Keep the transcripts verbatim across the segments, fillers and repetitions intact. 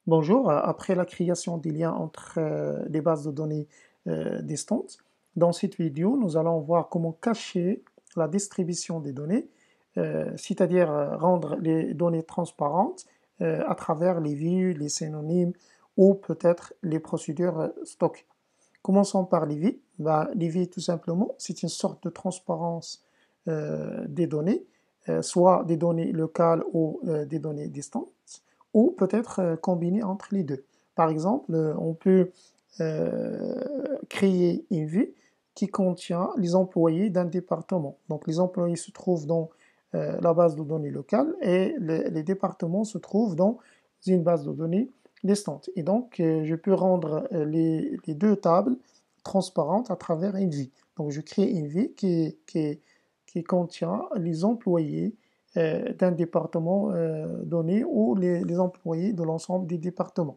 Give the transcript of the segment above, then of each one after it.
Bonjour, euh, après la création des liens entre euh, les bases de données euh, distantes, dans cette vidéo, nous allons voir comment cacher la distribution des données, euh, c'est-à-dire euh, rendre les données transparentes euh, à travers les vues, les synonymes ou peut-être les procédures euh, stockées. Commençons par les vues. Bah, les vues, tout simplement, c'est une sorte de transparence euh, des données, euh, soit des données locales ou euh, des données distantes, ou peut-être euh, combinées entre les deux. Par exemple, euh, on peut euh, créer une vue qui contient les employés d'un département. Donc les employés se trouvent dans euh, la base de données locale et les, les départements se trouvent dans une base de données distante. Et donc, euh, je peux rendre euh, les, les deux tables transparentes à travers une vue. Donc, je crée une vue qui, qui, qui contient les employés euh, d'un département euh, donné ou les, les employés de l'ensemble des départements.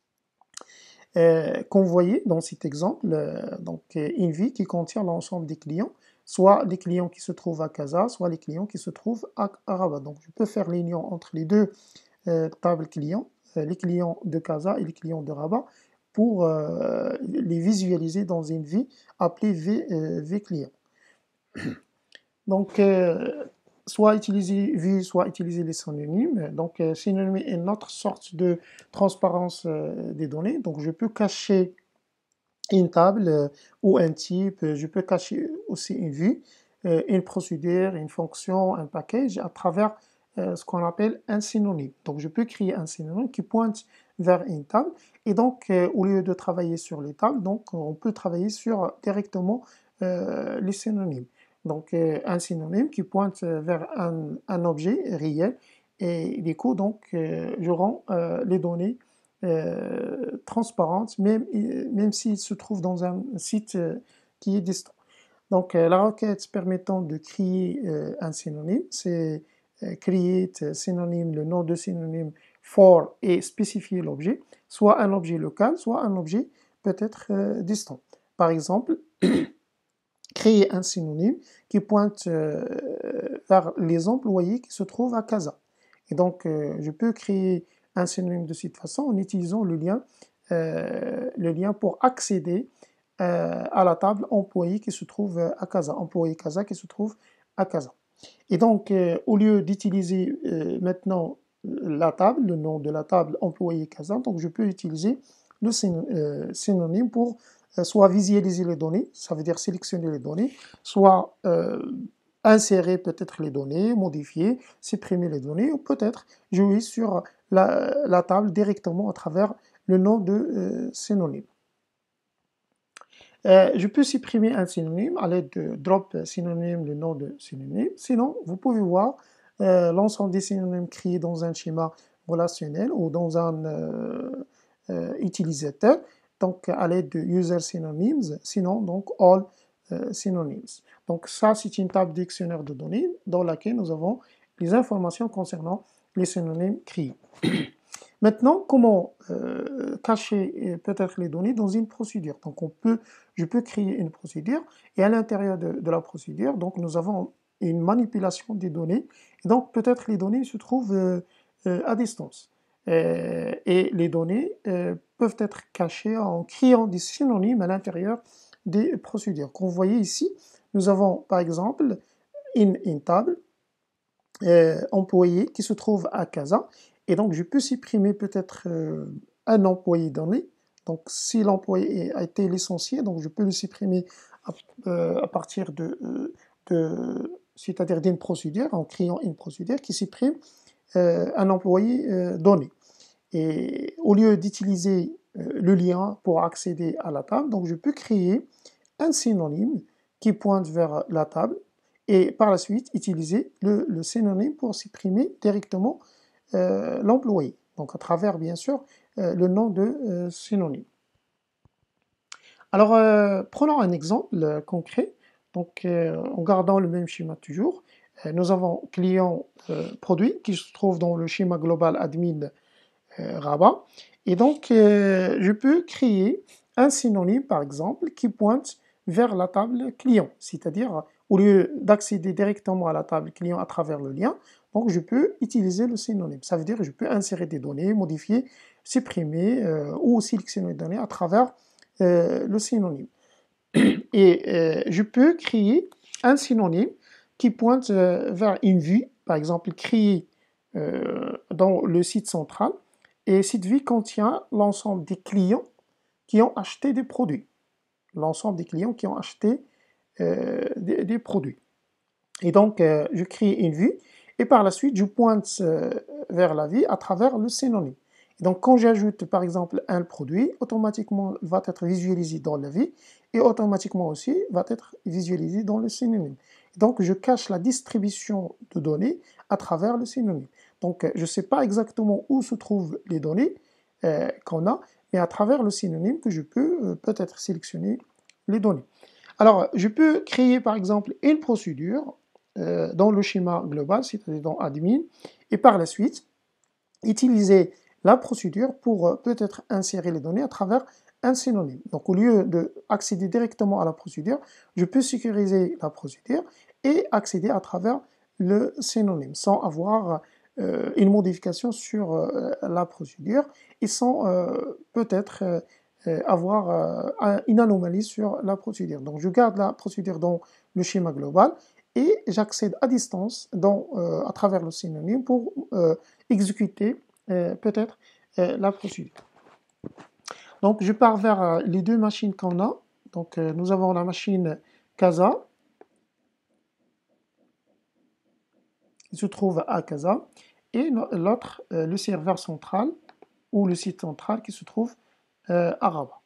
Euh, Qu'on voyait dans cet exemple, euh, donc euh, une vie qui contient l'ensemble des clients, soit les clients qui se trouvent à Casa, soit les clients qui se trouvent à, à Rabat. Donc je peux faire l'union entre les deux euh, tables clients, euh, les clients de Casa et les clients de Rabat, pour euh, les visualiser dans une vie appelée V, euh, V client. Donc, euh, soit utiliser vue, soit utiliser les synonymes. Donc, euh, synonyme est une autre sorte de transparence euh, des données. Donc, je peux cacher une table euh, ou un type, je peux cacher aussi une vue, euh, une procédure, une fonction, un package à travers euh, ce qu'on appelle un synonyme. Donc, je peux créer un synonyme qui pointe vers une table. Et donc, euh, au lieu de travailler sur les tables, donc, on peut travailler sur directement euh, les synonymes. Donc, euh, un synonyme qui pointe vers un, un objet réel. Et du coup, donc, euh, je rends euh, les données euh, transparentes, même, même s'il se trouve dans un site euh, qui est distant. Donc, euh, la requête permettant de créer euh, un synonyme, c'est euh, create synonyme, le nom de synonyme for et spécifier l'objet, soit un objet local, soit un objet peut-être euh, distant. Par exemple, créer un synonyme qui pointe euh, vers les employés qui se trouvent à Casa. Et donc, euh, je peux créer un synonyme de cette façon en utilisant le lien, euh, le lien pour accéder euh, à la table employé qui se trouve à Casa, employé Casa qui se trouve à Casa. Et donc, euh, au lieu d'utiliser euh, maintenant la table, le nom de la table employé Casa, donc je peux utiliser le euh, synonyme pour euh, soit visualiser les données, ça veut dire sélectionner les données, soit euh, insérer peut-être les données, modifier, supprimer les données, ou peut-être jouer sur la, la table directement à travers le nom de euh, synonyme. Euh, je peux supprimer un synonyme à l'aide de drop synonyme, le nom de synonyme. Sinon, vous pouvez voir euh, l'ensemble des synonymes créés dans un schéma relationnel ou dans un euh, euh, utilisateur, donc à l'aide de user synonyms, sinon donc all euh, synonyms. Donc ça, c'est une table dictionnaire de données dans laquelle nous avons les informations concernant les synonymes créés. Maintenant, comment euh, cacher euh, peut-être les données dans une procédure? Donc, on peut, je peux créer une procédure et à l'intérieur de, de la procédure, donc nous avons une manipulation des données. Et donc, peut-être les données se trouvent euh, euh, à distance. Euh, et les données euh, peuvent être cachées en créant des synonymes à l'intérieur des procédures. Comme vous voyez ici, nous avons par exemple une, une table euh, employé qui se trouve à Casa. Et donc, je peux supprimer peut-être euh, un employé donné. Donc, si l'employé a été licencié, donc je peux le supprimer à, euh, à partir de, euh, de c'est-à-dire d'une procédure, en créant une procédure qui supprime euh, un employé euh, donné. Et au lieu d'utiliser euh, le lien pour accéder à la table, donc je peux créer un synonyme qui pointe vers la table et par la suite utiliser le, le synonyme pour supprimer directement euh, l'employé. Donc à travers bien sûr euh, le nom de euh, synonyme. Alors euh, prenons un exemple euh, concret. Donc euh, en gardant le même schéma toujours, euh, nous avons client euh, produit qui se trouve dans le schéma global admin euh, Rabat. Et donc, euh, je peux créer un synonyme, par exemple, qui pointe vers la table client, c'est-à-dire au lieu d'accéder directement à la table client à travers le lien, donc je peux utiliser le synonyme. Ça veut dire que je peux insérer des données, modifier, supprimer euh, ou sélectionner des données à travers euh, le synonyme. Et euh, je peux créer un synonyme qui pointe euh, vers une vue, par exemple créer euh, dans le site central, et cette vue contient l'ensemble des clients qui ont acheté des produits. L'ensemble des clients qui ont acheté euh, des, des produits. Et donc, euh, je crée une vue, et par la suite, je pointe euh, vers la vue à travers le synonyme. Et donc, quand j'ajoute, par exemple, un produit, automatiquement, il va être visualisé dans la vue, et automatiquement aussi, va être visualisé dans le synonyme. Et donc, je cache la distribution de données à travers le synonyme. Donc, je ne sais pas exactement où se trouvent les données euh, qu'on a, mais à travers le synonyme que je peux euh, peut-être sélectionner les données. Alors, je peux créer, par exemple, une procédure euh, dans le schéma global, c'est-à-dire dans admin, et par la suite, utiliser la procédure pour euh, peut-être insérer les données à travers un synonyme. Donc, au lieu d'accéder directement à la procédure, je peux sécuriser la procédure et accéder à travers le synonyme sans avoir euh, une modification sur euh, la procédure et sans euh, peut-être euh, euh, avoir euh, une anomalie sur la procédure. Donc, je garde la procédure dans le schéma global et j'accède à distance dans, euh, à travers le synonyme pour euh, exécuter euh, peut-être euh, la procédure. Donc, je pars vers euh, les deux machines qu'on a. Donc, euh, nous avons la machine Casa, qui se trouve à Casa, et l'autre, euh, le serveur central, ou le site central, qui se trouve euh, à Rabat.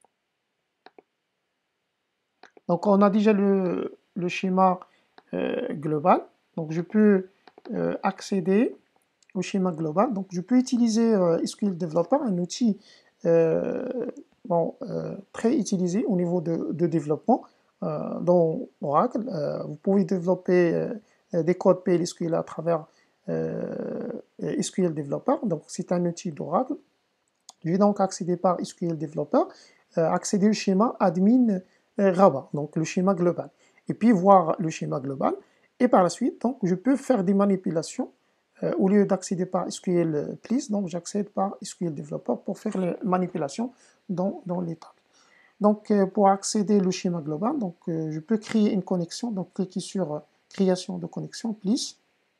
Donc, on a déjà le, le schéma euh, global. Donc, je peux euh, accéder au schéma global. Donc, je peux utiliser euh, S Q L Developer, un outil euh, bon, euh, très utilisé au niveau de, de développement euh, dans Oracle. Euh, vous pouvez développer euh, des codes P L S Q L à travers euh, S Q L Developer. Donc, c'est un outil d'Oracle. Je vais donc accéder par S Q L Developer, euh, accéder au schéma admin euh, Rabat, donc le schéma global. Et puis voir le schéma global. Et par la suite, donc, je peux faire des manipulations. Euh, au lieu d'accéder par S Q L Please, donc j'accède par S Q L Developer pour faire les manipulations dans, dans les tables. Donc, euh, pour accéder au schéma global, donc, euh, je peux créer une connexion. Donc, cliquez sur euh, création de connexion, please.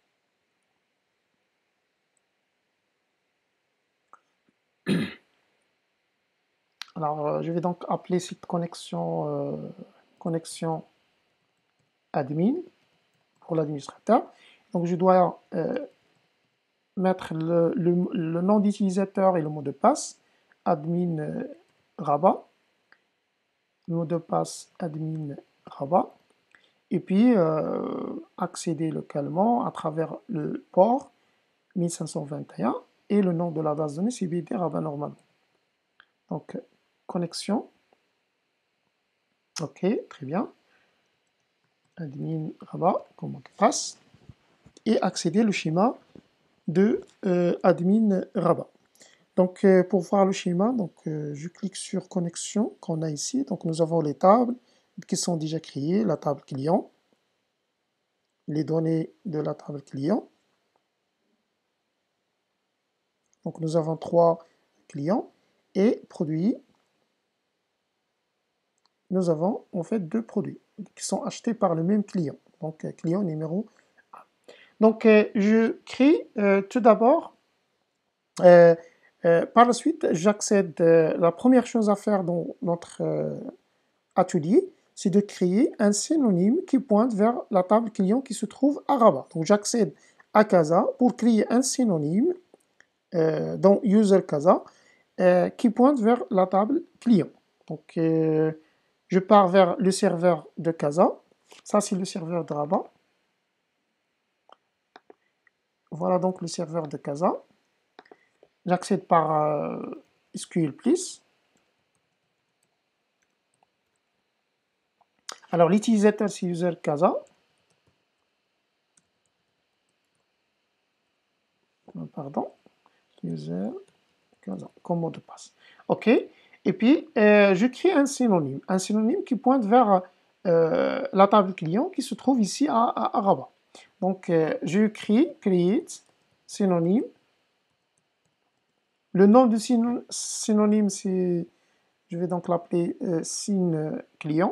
Alors, euh, je vais donc appeler cette connexion euh, connexion admin pour l'administrateur. Donc, je dois euh, mettre le, le, le nom d'utilisateur et le mot de passe, admin euh, Rabat, le mot de passe admin Rabat, et puis euh, accéder localement à travers le port mille cinq cent vingt et un et le nom de la base de données, c'est B D Rabat normalement. Donc, connexion. OK, très bien. Admin Rabat, comme mot de passe. Et accéder au schéma de euh, admin Rabat. Donc, euh, pour voir le schéma, donc, euh, je clique sur connexion qu'on a ici. Donc, nous avons les tables qui sont déjà créées, la table client, les données de la table client. Donc, nous avons trois clients et produits. Nous avons en fait deux produits qui sont achetés par le même client. Donc, euh, client numéro un. Donc, euh, je crée euh, tout d'abord, euh, euh, par la suite, j'accède. Euh, la première chose à faire dans notre euh, atelier, c'est de créer un synonyme qui pointe vers la table client qui se trouve à Rabat. Donc, j'accède à Casa pour créer un synonyme euh, dans User Casa euh, qui pointe vers la table client. Donc, euh, je pars vers le serveur de Casa. Ça, c'est le serveur de Rabat. Voilà donc le serveur de Casa. J'accède par euh, S Q L Please. Alors, l'utilisateur, c'est User Casa. Pardon. User Casa, comme mot de passe. OK. Et puis, euh, je crée un synonyme. Un synonyme qui pointe vers euh, la table client qui se trouve ici à, à, à Rabat. Donc, euh, je crée, create, synonyme. Le nom du synonyme, c'est, je vais donc l'appeler euh, syn client.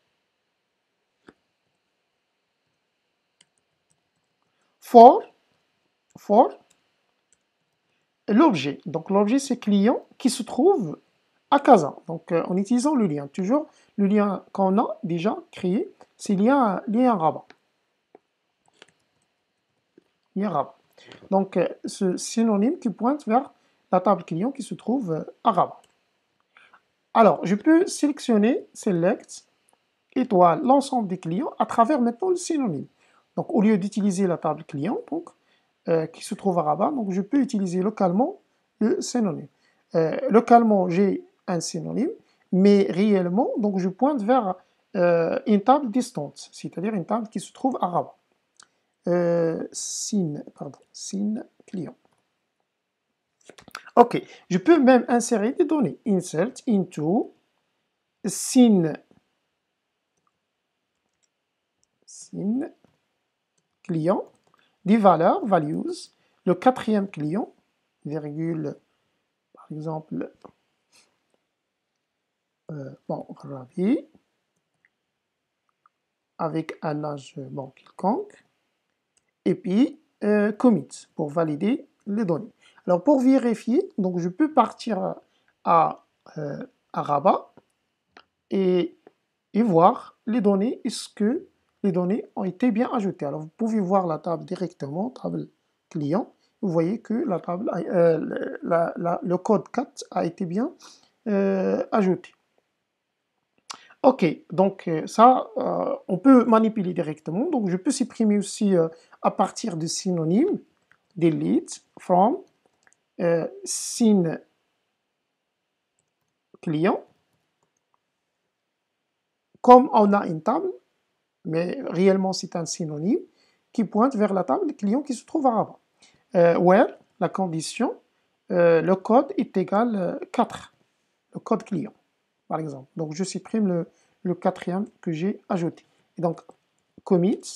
For, for l'objet. Donc, l'objet, c'est client qui se trouve à Casa. Donc, euh, en utilisant le lien. Toujours, le lien qu'on a déjà créé, c'est lien, lien Rabat. Lien Rabat. Donc, euh, ce synonyme qui pointe vers la table client qui se trouve euh, à Rabat. Alors, je peux sélectionner, select, étoile, l'ensemble des clients à travers maintenant le synonyme. Donc, au lieu d'utiliser la table client, donc, euh, qui se trouve à Rabat, donc je peux utiliser localement le synonyme. Euh, localement, j'ai un synonyme, mais réellement, donc je pointe vers euh, une table distante, c'est-à-dire une table qui se trouve à Rabat. Euh, syn, pardon, syn client. Ok, je peux même insérer des données. Insert into syn, syn client, des valeurs, values, le quatrième client, virgule, par exemple, euh, bon, ravi, avec un âge bon, quelconque, et puis euh, commit pour valider les données. Alors pour vérifier, donc je peux partir à, euh, à Rabat et, et voir les données, est-ce que les données ont été bien ajoutées. Alors vous pouvez voir la table directement, table client, vous voyez que la table, euh, la, la, le code quatre a été bien euh, ajouté. Ok, donc euh, ça, euh, on peut manipuler directement. Donc je peux supprimer aussi euh, à partir de synonymes, delete, from, euh, syn client. Comme on a une table, mais réellement c'est un synonyme, qui pointe vers la table client qui se trouve à Rabat. Euh, where, la condition, euh, le code est égal à quatre, le code client, par exemple. Donc je supprime le, le quatrième que j'ai ajouté. Et donc, commit,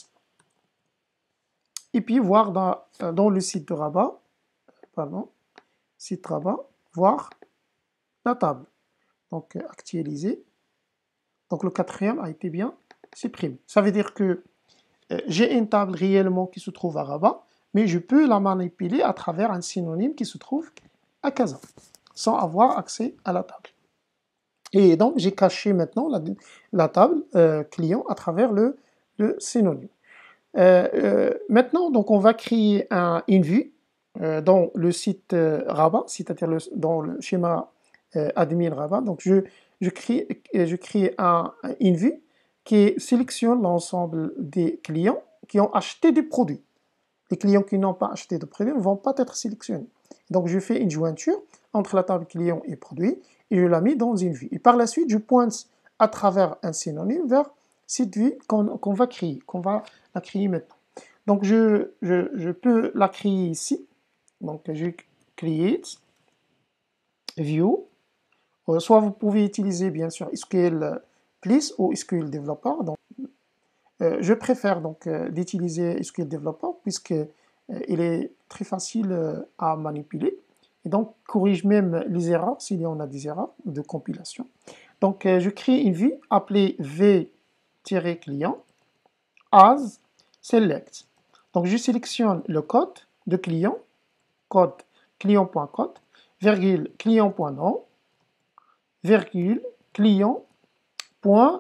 et puis voir dans, dans le site de Rabat, pardon, site Rabat, voir la table. Donc, actualiser. Donc, le quatrième a été bien supprimé. Ça veut dire que euh, j'ai une table réellement qui se trouve à Rabat, mais je peux la manipuler à travers un synonyme qui se trouve à Casa, sans avoir accès à la table. Et donc, j'ai caché maintenant la, la table euh, client à travers le, le synonyme. Euh, euh, maintenant, donc, on va créer un, une vue euh, dans le site euh, Rabat, c'est-à-dire le, dans le schéma euh, admin Rabat. Donc, je, je crée, je crée un, une vue qui sélectionne l'ensemble des clients qui ont acheté des produits. Les clients qui n'ont pas acheté de produits ne vont pas être sélectionnés. Donc, je fais une jointure entre la table client et produit et je la mets dans une vue. Et par la suite, je pointe à travers un synonyme vers cette vue qu'on qu'on va créer, qu'on va la créer maintenant. Donc, je, je, je peux la créer ici. Donc, je create, view. Soit vous pouvez utiliser, bien sûr, S Q L Place ou S Q L Developer. Donc, euh, je préfère donc euh, d'utiliser S Q L Developer puisque euh, il est très facile euh, à manipuler. Et donc, corrige même les erreurs s'il y en a des erreurs de compilation. Donc, euh, je crée une vue appelée v-client as select. Donc, je sélectionne le code de client, code client.code, virgule client.nom, virgule client.âge,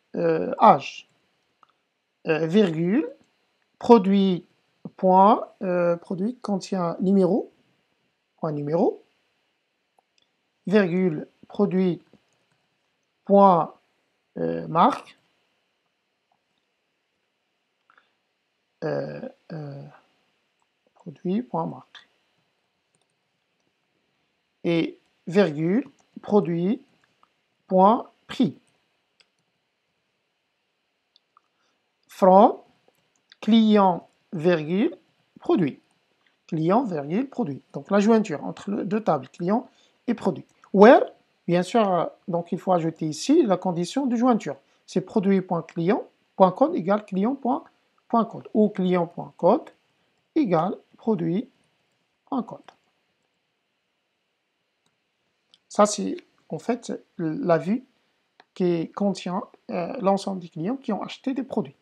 euh, virgule produit, point, euh, produit contient numéro, point numéro, virgule produit, point euh, marque, euh, euh, produit, point marque, et virgule produit, point prix. From, client, virgule, produit. Client, virgule, produit. Donc la jointure entre les deux tables, client et produit. Where, bien sûr, donc il faut ajouter ici la condition de jointure. c'est produit.client.code égale client.code ou client.code égale produit.code. Ça, c'est en fait la vue qui contient euh, l'ensemble des clients qui ont acheté des produits.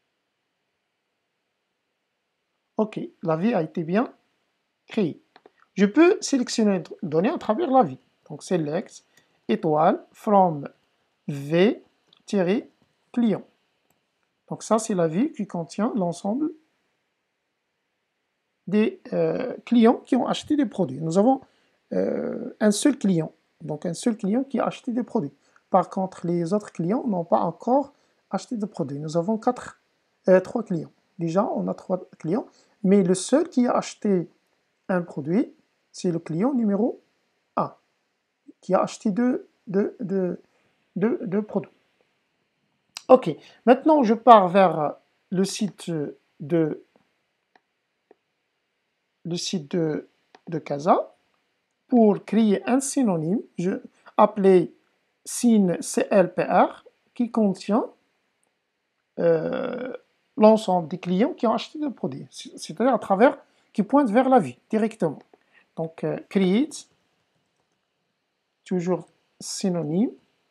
Ok, la vue a été bien créée. Je peux sélectionner une donnée à travers la vue. Donc, select, étoile, from v-client. Donc, ça, c'est la vue qui contient l'ensemble des euh, clients qui ont acheté des produits. Nous avons euh, un seul client, donc un seul client qui a acheté des produits. Par contre, les autres clients n'ont pas encore acheté de produits. Nous avons quatre, euh, trois clients. Déjà, on a trois clients, mais le seul qui a acheté un produit, c'est le client numéro un, qui a acheté deux, deux, deux, deux, deux produits. Ok, maintenant je pars vers le site de le site de, de Casa pour créer un synonyme je, appelé syn C L P R qui contient euh, l'ensemble des clients qui ont acheté le produit, c'est-à-dire à travers, qui pointe vers la vie directement. Donc, euh, create, toujours synonyme.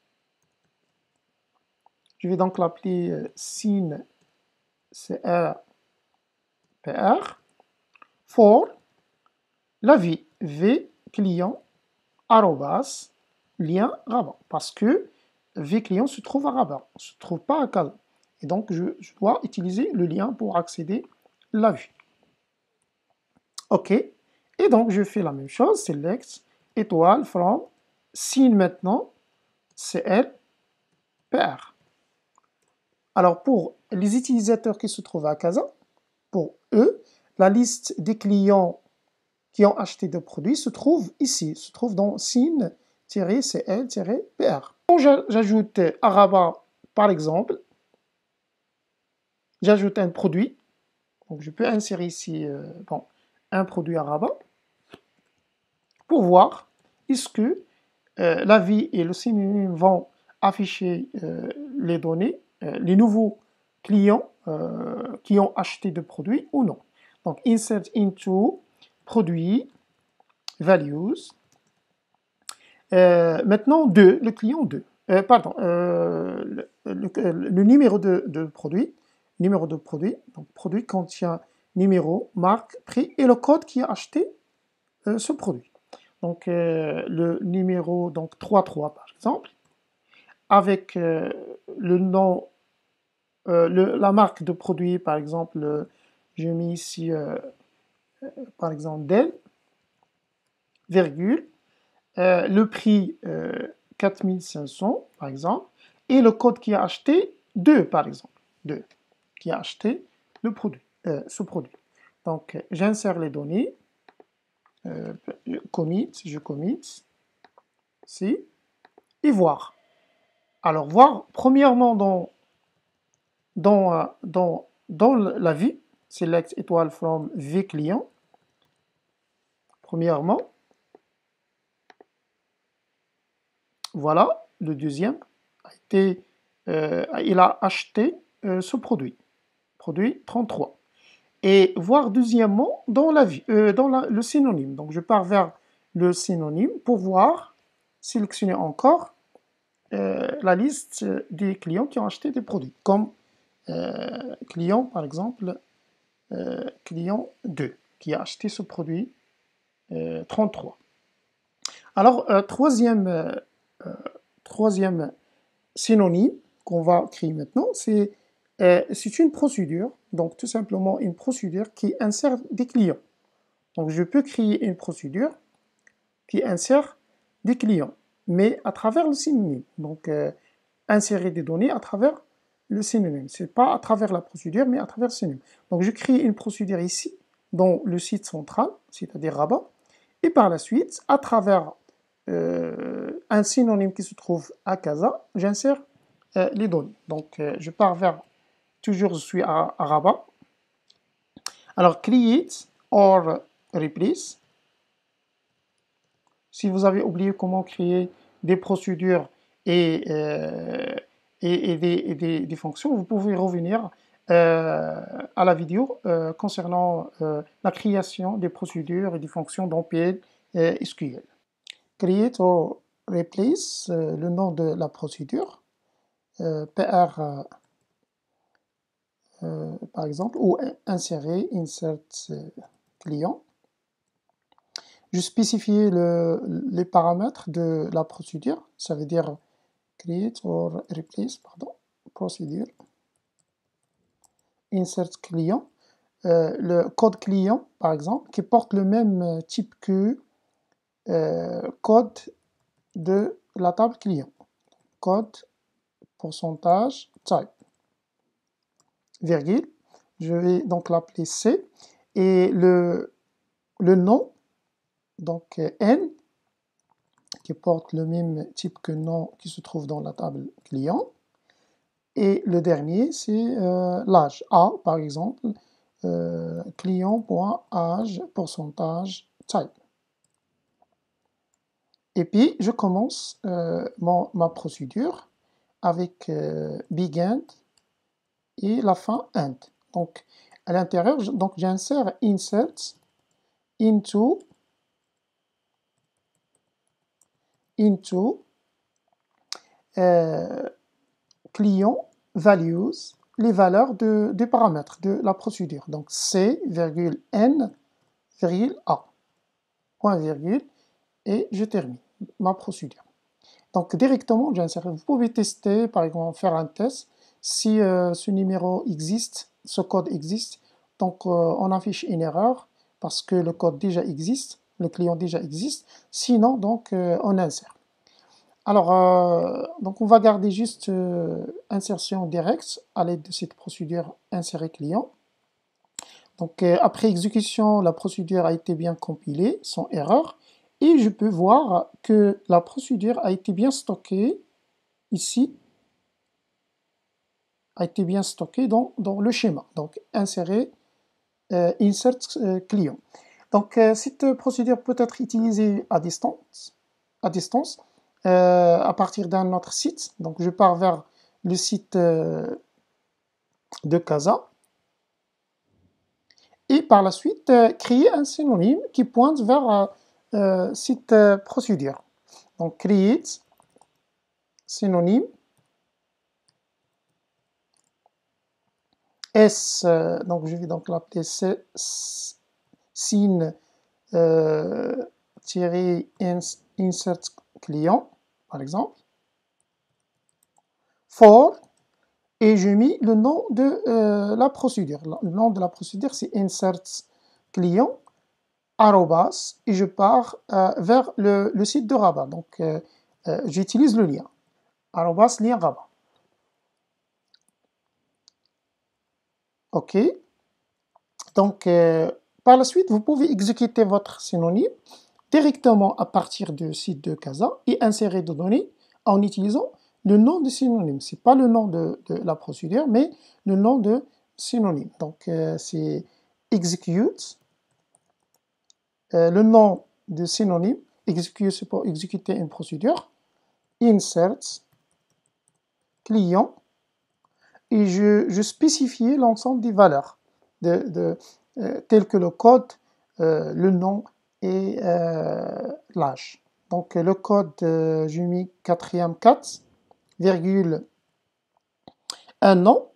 Je vais donc l'appeler euh, syn C L P R for la vie v client arrobas lien Rabat, parce que v client se trouve à Rabat, ne se trouve pas à Casa. Et donc, je, je dois utiliser le lien pour accéder à la vue. OK. Et donc, je fais la même chose, select, étoile, from, syn maintenant, C L P R. Alors, pour les utilisateurs qui se trouvent à Casa, pour eux, la liste des clients qui ont acheté des produits se trouve ici, se trouve dans syn-C L-P R. Quand j'ajoute à Rabat, par exemple, j'ajoute un produit. Donc, je peux insérer ici euh, bon, un produit à Rabat pour voir est-ce que euh, la vie et le synonyme vont afficher euh, les données, euh, les nouveaux clients euh, qui ont acheté des produits ou non. Donc, insert into produit, values. Euh, maintenant, deux, le client deux. Euh, pardon, euh, le, le, le, numéro de, de produit, numéro de produit, donc produit contient numéro, marque, prix et le code qui a acheté euh, ce produit. Donc euh, le numéro donc trois trois par exemple, avec euh, le nom, euh, le, la marque de produit par exemple, euh, j'ai mis ici euh, par exemple Dell, virgule, euh, le prix euh, quatre mille cinq cents par exemple, et le code qui a acheté deux par exemple, deux, qui a acheté le produit, euh, ce produit. Donc j'insère les données, euh, commit, je commit, si, et voir. Alors voir, premièrement dans, dans, dans, dans la vue, select étoile from v client, premièrement, voilà, le deuxième a été, euh, il a acheté euh, ce produit, produit trente-trois. Et voir deuxièmement dans, la vie, euh, dans la, le synonyme. Donc je pars vers le synonyme pour voir, sélectionner encore euh, la liste des clients qui ont acheté des produits, comme euh, client par exemple, euh, client deux, qui a acheté ce produit euh, trente-trois. Alors, euh, troisième, euh, troisième synonyme qu'on va créer maintenant, c'est euh, c'est une procédure, donc tout simplement une procédure qui insère des clients. Donc je peux créer une procédure qui insère des clients, mais à travers le synonyme. Donc euh, insérer des données à travers le synonyme. Ce n'est pas à travers la procédure, mais à travers le synonyme. Donc je crée une procédure ici, dans le site central, c'est-à-dire Rabat, et par la suite, à travers euh, un synonyme qui se trouve à Casa, j'insère euh, les données. Donc euh, je pars vers, toujours je suis à, à Rabat. Alors create or replace. Si vous avez oublié comment créer des procédures et, euh, et, et, des, et des, des, fonctions, vous pouvez revenir euh, à la vidéo euh, concernant euh, la création des procédures et des fonctions dans P L euh, S Q L. Create or replace, euh, le nom de la procédure, euh, P R euh, par exemple, ou insérer, insert euh, client. Je spécifie le, les paramètres de la procédure, ça veut dire create or replace, pardon, procédure, insert client, euh, le code client par exemple, qui porte le même type que euh, code de la table client, code pourcentage type, virgule, je vais donc l'appeler C, et le, le nom, donc N, qui porte le même type que nom qui se trouve dans la table client. Et le dernier, c'est euh, l'âge. A, par exemple, euh, client.âge, pourcentage, type. Et puis, je commence euh, mon, ma procédure avec euh, begin et la fin end. Donc, à l'intérieur, donc j'insère insert into into euh, client values, les valeurs de, des paramètres de la procédure. Donc C, virgule, N, virgule, A, point virgule, et je termine ma procédure. Donc directement, j'insère. Vous pouvez tester, par exemple, faire un test. Si euh, ce numéro existe, ce code existe, donc euh, on affiche une erreur parce que le code déjà existe, le client déjà existe. Sinon, donc euh, on insère. Alors, euh, donc on va garder juste euh, insertion directe à l'aide de cette procédure insérer client. Donc euh, après exécution, la procédure a été bien compilée, sans erreur, et je peux voir que la procédure a été bien stockée ici, a été bien stockée dans, dans le schéma. Donc insérer, euh, insert euh, client. Donc euh, cette procédure peut être utilisée à distance, à distance. Euh, à partir d'un autre site. Donc je pars vers le site euh, de Casa et par la suite euh, créer un synonyme qui pointe vers euh, euh, cette euh, procédure. Donc create synonyme S, euh, donc je vais donc l'appeler syn euh, insert client par exemple, for, et je mis le nom de euh, la procédure. Le nom de la procédure, c'est insert client, arrobas, et je pars euh, vers le, le site de Rabat. Donc, euh, euh, j'utilise le lien, arrobas, lien Rabat. OK. Donc, euh, par la suite, vous pouvez exécuter votre synonyme directement à partir du site de Casa et insérer des données en utilisant le nom de synonyme. Ce n'est pas le nom de, de, la procédure, mais le nom de synonyme. Donc, euh, c'est execute, euh, le nom de synonyme, execute, c'est pour exécuter une procédure, insert, client, et je, je spécifie l'ensemble des valeurs, de, de, euh, telles que le code, euh, le nom et euh, l'âge. Donc le code, euh, j'ai mis quatrième quatre, virgule un an,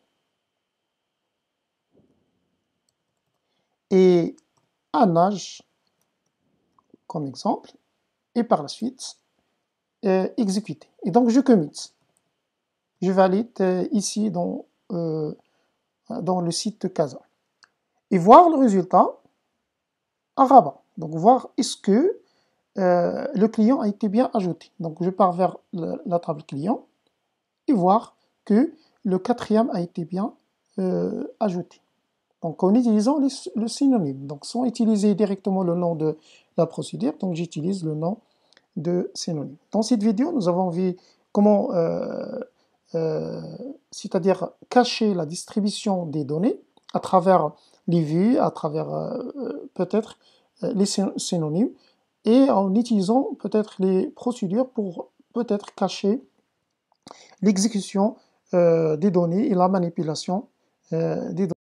et un âge comme exemple, et par la suite euh, exécuter. Et donc je commit. Je valide euh, ici dans, euh, dans le site de Casa. Et voir le résultat à Rabat. Donc voir est-ce que euh, le client a été bien ajouté. Donc je pars vers le, la table client et voir que le quatrième a été bien euh, ajouté. Donc en utilisant les, le synonyme, donc sans utiliser directement le nom de la procédure, donc j'utilise le nom de synonyme. Dans cette vidéo, nous avons vu comment, euh, euh, c'est-à-dire cacher la distribution des données à travers les vues, à travers euh, peut-être les synonymes, et en utilisant peut-être les procédures pour peut-être cacher l'exécution euh, des données et la manipulation euh, des données.